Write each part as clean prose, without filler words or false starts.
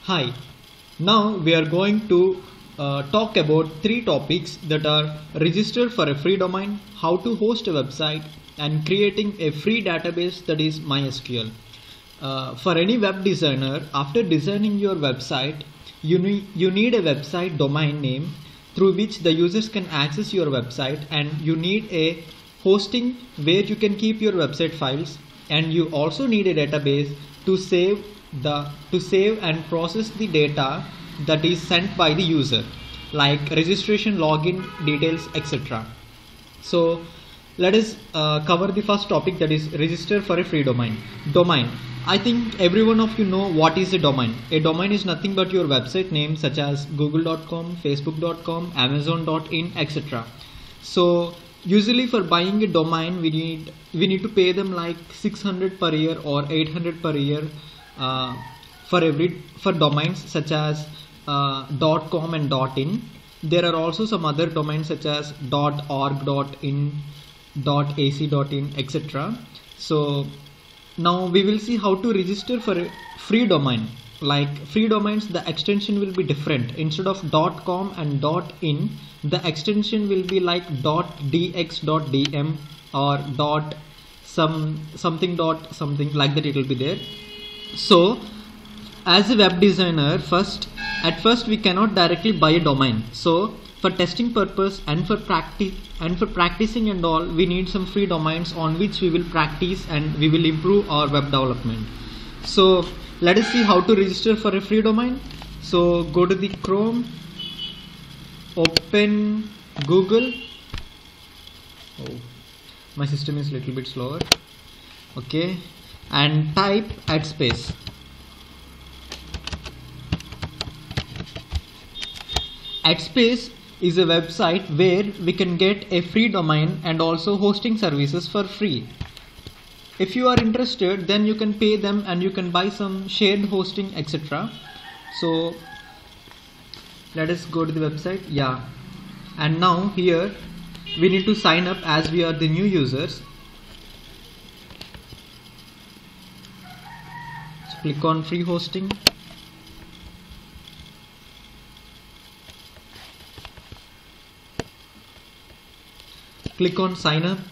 Hi, now we are going to talk about three topics that are register for a free domain, how to host a website, and creating a free database, that is MySQL. For any web designer, after designing your website, you need a website domain name through which the users can access your website, and you need a hosting where you can keep your website files, and you also need a database to save and process the data that is sent by the user, like registration, login details, etc. So let us cover the first topic, that is register for a free domain. I think every one of you know what is a domain. A domain is nothing but your website name, such as google.com, facebook.com, amazon.in, etc. So usually for buying a domain, we need to pay them like 600 per year or 800 per year for domains such as .com and .in. There are also some other domains such as .org, .in, .ac.in, etc. So now we will see how to register for a free domain. Like free domains, the extension will be different. Instead of .com and .in, the extension will be like .dx.dm or something like that. It will be there. So as a web designer, at first we cannot directly buy a domain. So for testing purpose and for practicing and all, we need some free domains on which we will practice and we will improve our web development. So let us see how to register for a free domain. So go to the Chrome, open Google. Oh, my system is a little bit slower. Okay, and type @space. @space is a website where we can get a free domain and also hosting services for free. If you are interested, then you can pay them and you can buy some shared hosting, etc. So let us go to the website. Yeah, and now here we need to sign up as we are the new users. So click on free hosting. Click on sign up.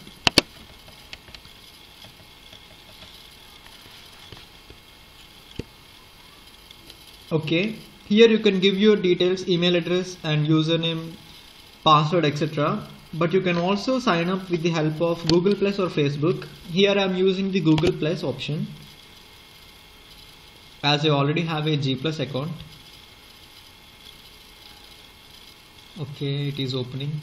Okay, here you can give your details, email address and username, password, etc. But you can also sign up with the help of Google Plus or Facebook. Here I am using the Google Plus option, as I already have a G Plus account. Okay, it is opening.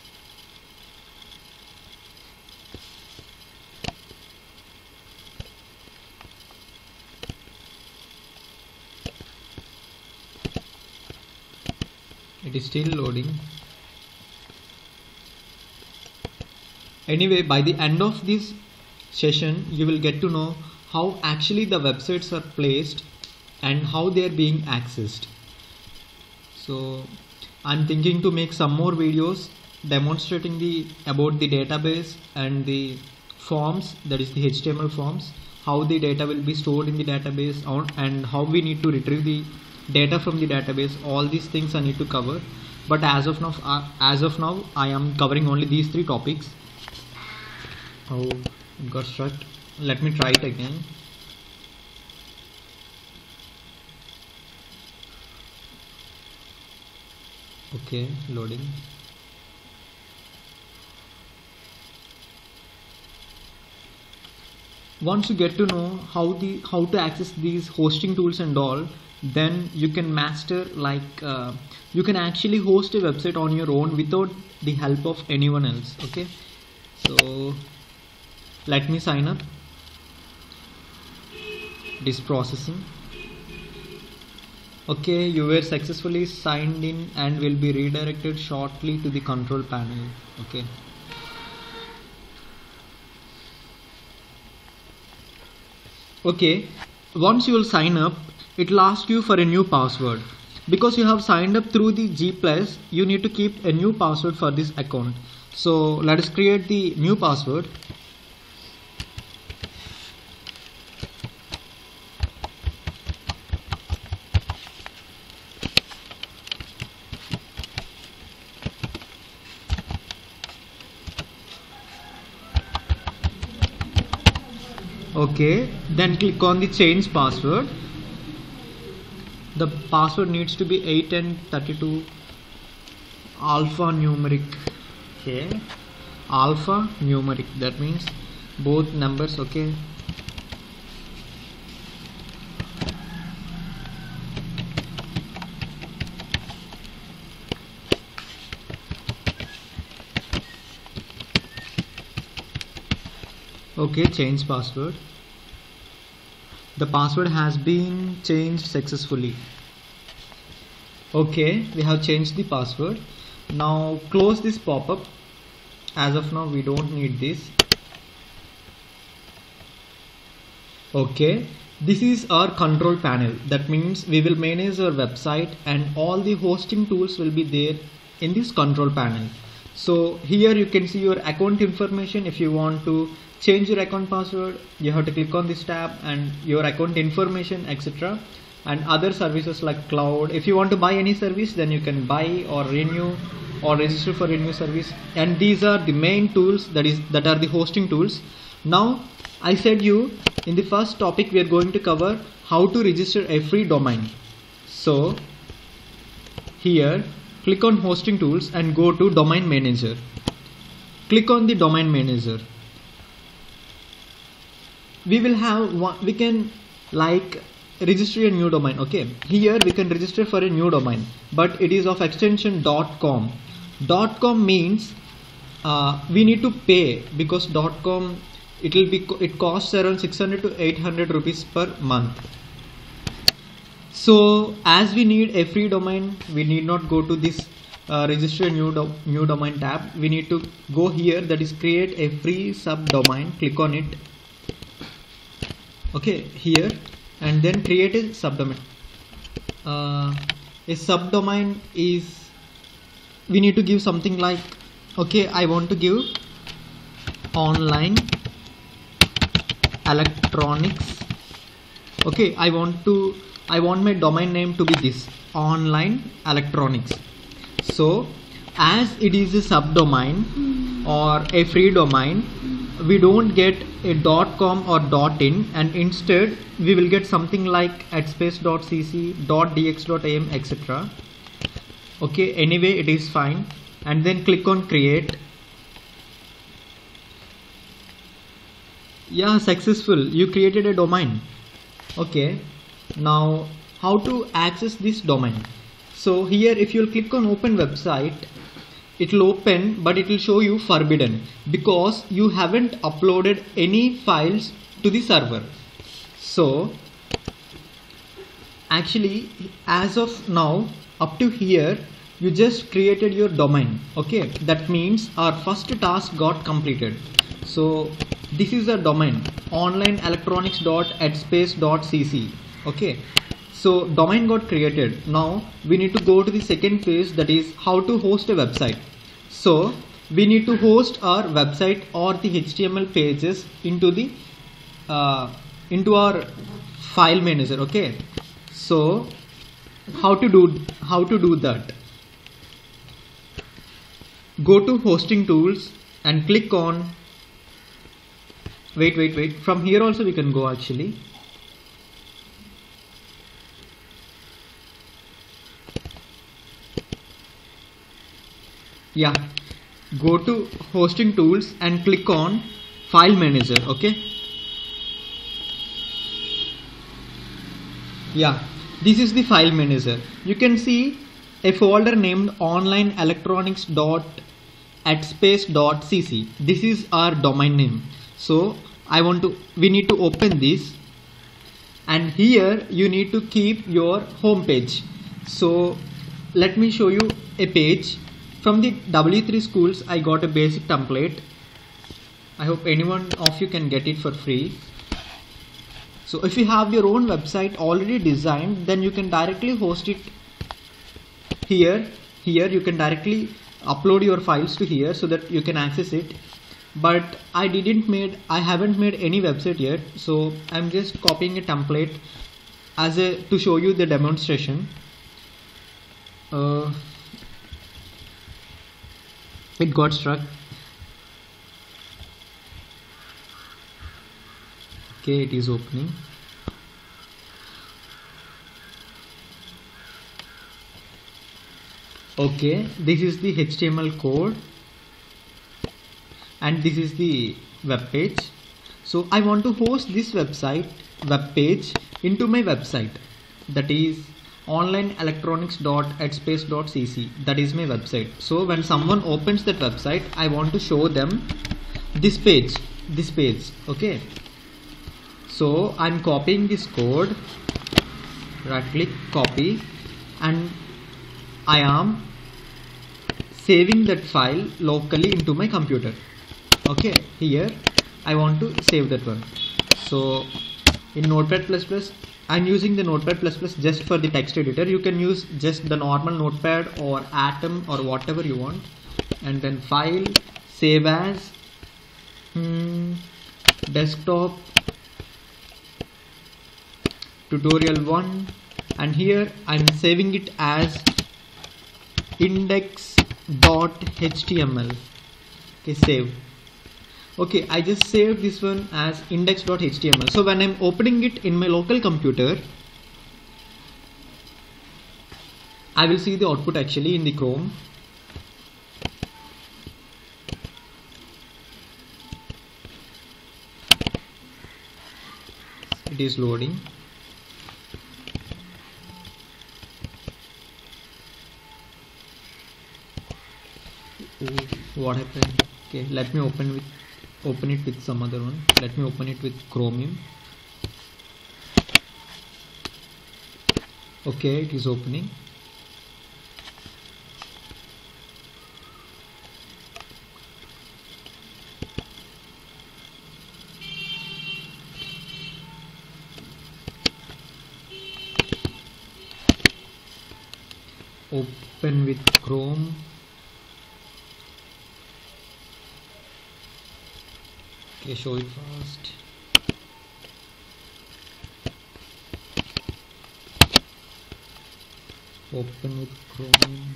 It is still loading. Anyway, by the end of this session, you will get to know how actually the websites are placed and how they are being accessed. So I'm thinking to make some more videos demonstrating about the database and the forms, that is the HTML forms, how the data will be stored in the database and how we need to retrieve the data from the database. All these things I need to cover, but as of now I am covering only these three topics. Oh, it got stuck. Let me try it again. Okay, loading. Once you get to know how to access these hosting tools and all, then you can master, like you can actually host a website on your own without the help of anyone else. Okay, so let me sign up. It is processing. Okay, you were successfully signed in and will be redirected shortly to the control panel. Okay. Okay, once you will sign up, it will ask you for a new password. Because you have signed up through the G Plus, you need to keep a new password for this account. So let us create the new password. Okay, then click on the change password. The password needs to be 8 and 32 alphanumeric. Okay, alphanumeric, that means both numbers. Okay, okay, change password. The password has been changed successfully. Okay, we have changed the password. Now close this pop-up. As of now we don't need this. Okay, this is our control panel. That means we will manage our website and all the hosting tools will be there in this control panel. So here you can see your account information. If you want to change your account password, you have to click on this tab, and your account information, etc. And other services like cloud. If you want to buy any service, then you can buy or renew or register for a new service. And these are the main tools, that are the hosting tools. Now I said you in the first topic we are going to cover how to register a free domain. So here click on hosting tools and go to domain manager. Click on the domain manager. We will have one, we can like register a new domain. Okay, here we can register for a new domain, but it is of extension .com. .com means we need to pay, because .com it costs around 600 to 800 rupees per month. So as we need a free domain, we need not go to this register a new domain tab. We need to go here, that is create a free subdomain. Click on it. Okay, here, and then create a subdomain. A subdomain is, we need to give something like, okay, I want to give online electronics. Okay, I want my domain name to be this, online electronics. So as it is a subdomain or a free domain, we don't get a .com or .in, and instead we will get something like @space.cc, .dx.am, etc. Okay, anyway it is fine, and then click on create. Yeah, successful, you created a domain. Okay, now how to access this domain? So here if you click on open website, it will open, but it will show you forbidden because you haven't uploaded any files to the server. So actually as of now, up to here you just created your domain. Okay, that means our first task got completed. So this is a domain, online electronics.@space.cc. Okay, so domain got created. Now we need to go to the second phase, that is how to host a website. So we need to host our website or the HTML pages into the into our file manager. Okay, so how to do that? Go to hosting tools and click on, wait, from here also we can go actually. Yeah, go to hosting tools and click on file manager. Okay, yeah, this is the file manager. You can see a folder named online electronics.@space.cc. This is our domain name. So we need to open this, and here you need to keep your home page. So let me show you a page. From the W3 schools I got a basic template. I hope anyone of you can get it for free. So if you have your own website already designed, then you can directly host it here. Here you can directly upload your files to here so that you can access it. But I haven't made any website yet, so I'm just copying a template to show you the demonstration. It got stuck. Okay, it is opening. Okay, this is the HTML code and this is the web page. So I want to host this web page into my website, that is onlineelectronics.headspace.cc. that is my website. So when someone opens that website, I want to show them this page. Okay, so I'm copying this code, right click, copy, and I am saving that file locally into my computer. Okay, here I want to save that one. So in Notepad++, I'm using the Notepad++ just for the text editor. You can use just the normal Notepad or Atom or whatever you want. And then file, save as, desktop, tutorial 1, and here I'm saving it as index.html. Okay, save. Okay, I just saved this one as index.html. So when I'm opening it in my local computer, I will see the output actually in the Chrome. It is loading. What happened? Okay, let me open it with some other one. Let me open it with Chromium. Okay, it is opening. Open with Chrome. Okay, show it first. Open with Chrome.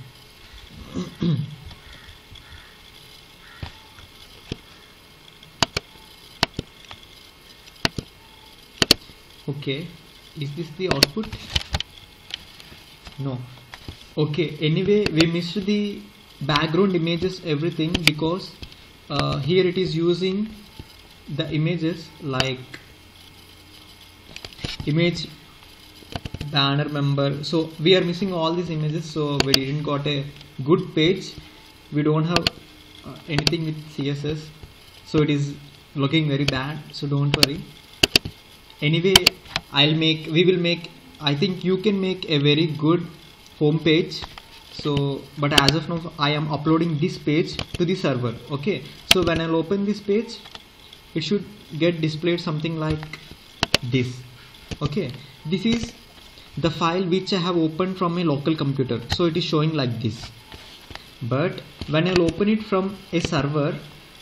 Okay, is this the output? No. Okay, anyway, we missed the background images, everything, because here it is using the images like image, banner, member. So we are missing all these images, so we didn't got a good page. We don't have anything with CSS, so it is looking very bad. So don't worry. Anyway, we will make, I think you can make a very good home page. So but as of now I am uploading this page to the server. Okay, so when I'll open this page, it should get displayed something like this. Okay, this is the file which I have opened from a local computer, so it is showing like this. But when I'll open it from a server,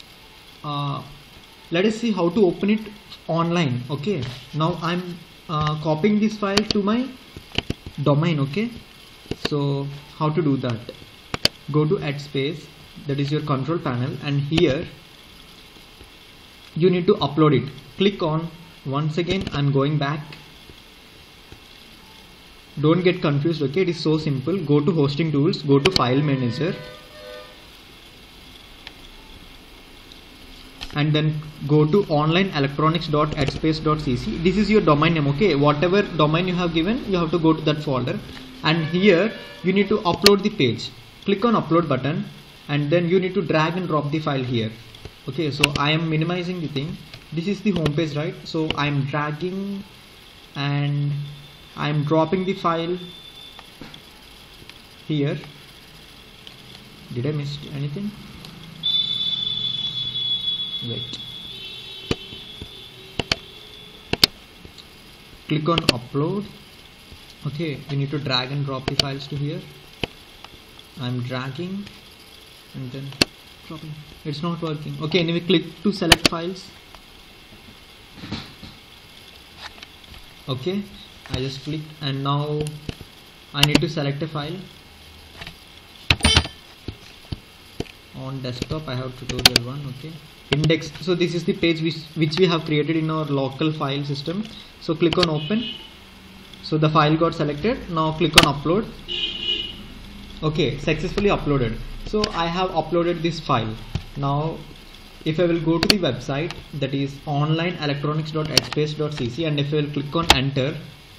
let us see how to open it online. Okay, now I'm copying this file to my domain. Okay, so how to do that? Go to Headspace, that is your control panel, and here you need to upload it. Click on, once again I'm going back. Don't get confused. Okay, it is so simple. Go to hosting tools, go to file manager, and then go to onlineelectronics.headspace.cc. This is your domain name. Okay, whatever domain you have given, you have to go to that folder, and here you need to upload the page. Click on upload button, and then you need to drag and drop the file here. Okay, so I am minimizing the thing. This is the home page, right? So I am dragging and I am dropping the file here. Did I miss anything? Wait. Click on upload. Okay, you need to drag and drop the files to here. I'm dragging and then dropping. It's not working. Okay, anyway, click to select files. Okay, I just clicked, and now I need to select a file. On desktop I have tutorial 1. Okay, index. So this is the page which we have created in our local file system. So click on open. So the file got selected. Now click on upload. Okay, successfully uploaded. So I have uploaded this file. Now if I will go to the website, that is onlineelectronics.hbase.cc, and if I will click on enter,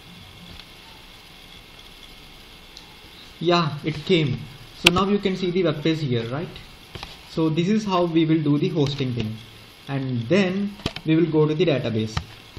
yeah, it came. So now you can see the web page here, right? So this is how we will do the hosting thing, and then we will go to the database.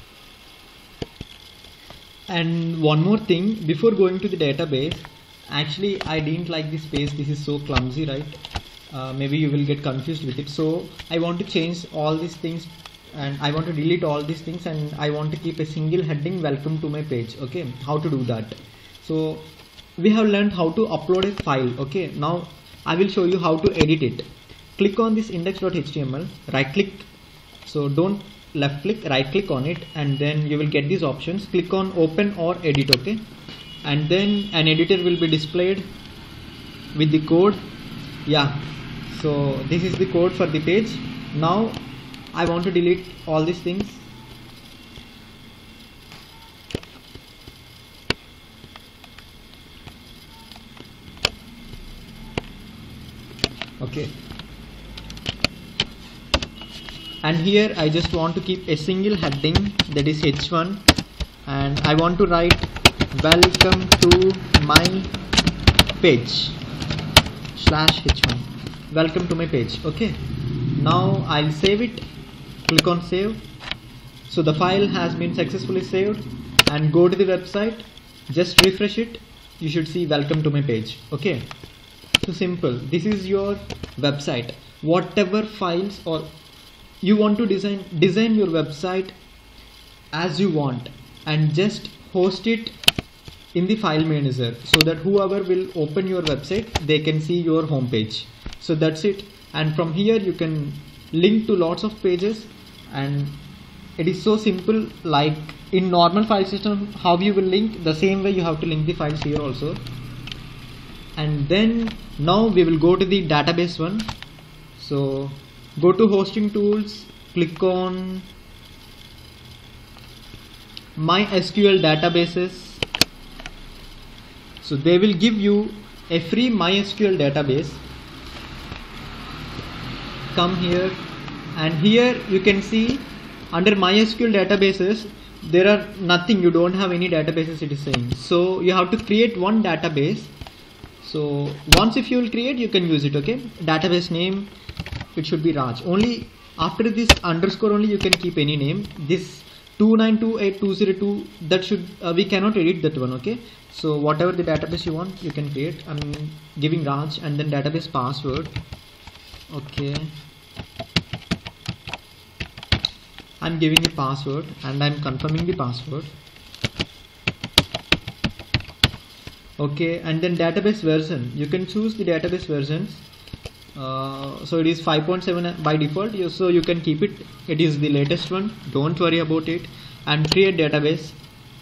And one more thing before going to the database, actually I didn't like this page. This is so clumsy, right? Maybe you will get confused with it. So I want to change all these things, and I want to delete all these things, and I want to keep a single heading, welcome to my page. Okay, how to do that? So we have learned how to upload a file. Okay, now I will show you how to edit it. Click on this index.html, right click. So don't left click, right click on it, and then you will get these options. Click on open or edit. Okay, and then an editor will be displayed with the code. Yeah, so this is the code for the page. Now I want to delete all these things. Okay, and here I just want to keep a single heading, that is h1, and I want to write welcome to my page /h1, welcome to my page. Okay, now I'll save it. Click on save. So the file has been successfully saved, and go to the website, just refresh it. You should see welcome to my page. Okay, so simple. This is your website. Whatever files or you want to design your website as you want, and just host it in the file manager, so that whoever will open your website, they can see your home page. So that's it. And from here you can link to lots of pages, and it is so simple. Like in normal file system, how you will link, the same way you have to link the files here also. And then now we will go to the database one. So go to hosting tools, click on MySQL databases. So they will give you a free MySQL database. Come here, and here you can see under MySQL databases there are nothing, you don't have any databases, it is saying. So you have to create one database. So once if you will create, you can use it. Okay, database name, it should be Raj. Only after this underscore only you can keep any name. This 2928202, that should we cannot edit that one. Okay, so whatever the database you want, you can create. I'm giving Raj, and then database password. Okay, I'm giving a password, and I'm confirming the password. Okay, and then database version, you can choose the database versions. So it is 5.7 by default, so you can keep it. It is the latest one, don't worry about it. And create database.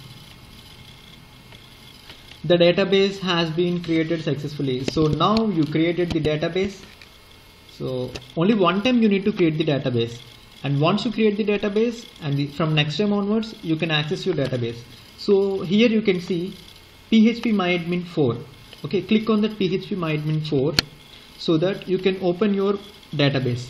The database has been created successfully. So now you created the database. So only one time you need to create the database, and once you create the database, and from next time onwards you can access your database. So here you can see PHP MyAdmin 4. Okay, click on that PHP MyAdmin 4 so that you can open your database.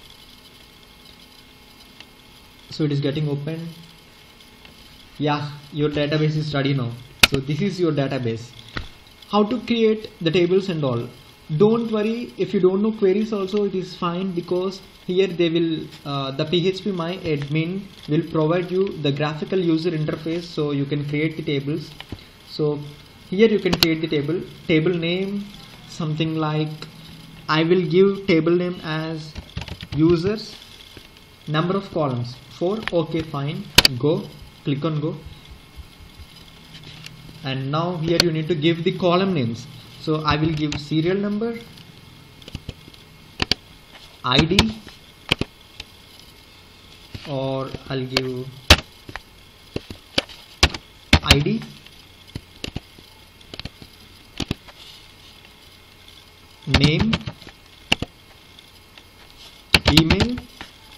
So it is getting open. Yeah, your database is ready now. So this is your database. How to create the tables and all. Don't worry if you don't know queries also, it is fine, because here they will the PHP MyAdmin will provide you the graphical user interface, so you can create the tables. So here you can create the table name, something like, I will give table name as users, number of columns 4. Okay, fine, go, click on go. And now here you need to give the column names. So I will give serial number, ID, or I'll give ID, name, email,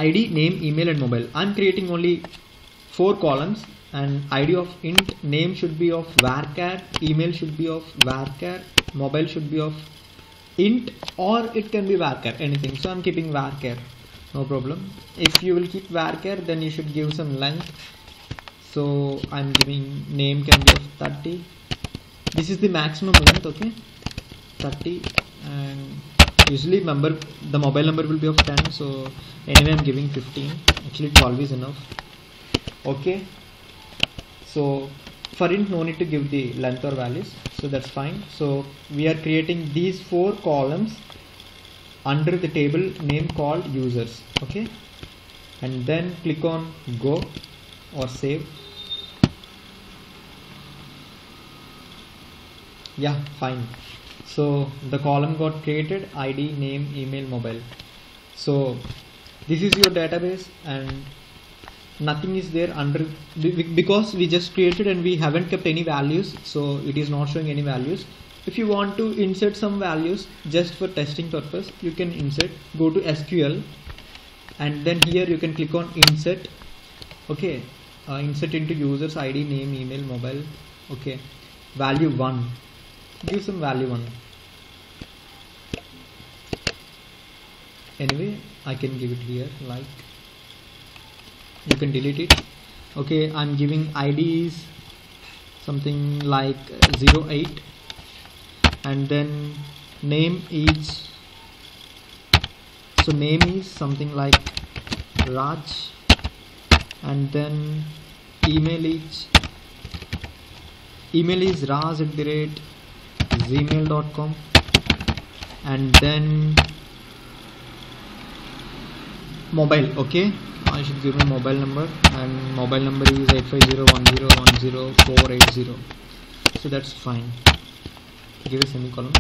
ID, name, email and mobile. I'm creating only 4 columns, and ID of int, name should be of varchar, email should be of varchar, mobile should be of int, or it can be varchar, anything. So I'm keeping varchar, no problem. If you will keep varchar, then you should give some length. So I'm giving name can be of 30. This is the maximum length, okay, 30. And usually the mobile number will be of 10, so anyway I'm giving 15. Actually 12 is enough. Okay, so for int no need to give the length or values, so that's fine. So we are creating these 4 columns under the table name called users. Okay, and then click on go or save. Yeah, fine. So the column got created, ID, name, email, mobile. So this is your database, and nothing is there under, because we just created and we haven't kept any values, so it is not showing any values. If you want to insert some values just for testing purpose, you can insert. Go to SQL, and then here you can click on insert. Okay, insert into users, ID, name, email, mobile. Okay, value 1, give some value 1. Anyway, I can give it here, like, you can delete it. Okay, I'm giving ID is something like 08, and then name is, so name is something like Raj, and then email is raj@gmail.com, and then mobile. Okay, I should give my mobile number, and mobile number is 85010100480. So that's fine. Give a semicolon.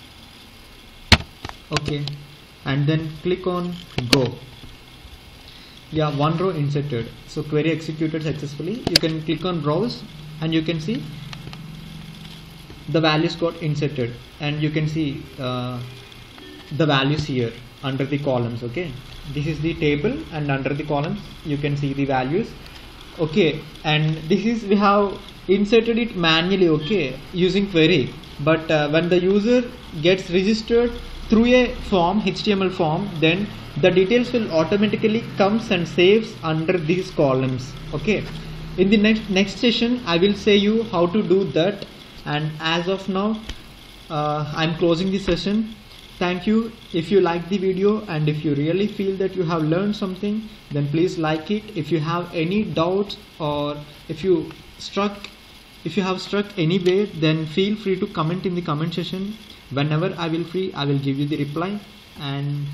Okay, and then click on go. Yeah, 1 row inserted. So query executed successfully. You can click on browse, and you can see the values got inserted, and you can see the values here under the columns. Okay, this is the table, and under the columns you can see the values. Okay, and this is, we have inserted it manually, okay, using query, but when the user gets registered through a form, HTML form, then the details will automatically comes and saves under these columns. Okay, in the next session I will say you how to do that, and as of now I'm closing the session. Thank you. If you like the video, and if you really feel that you have learned something, then please like it. If you have any doubts, or if you have struck anywhere, then feel free to comment in the comment section. Whenever I will free, I will give you the reply. And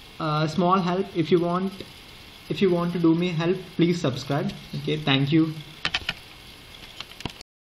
small help, if you want to do me help, please subscribe. Okay, thank you.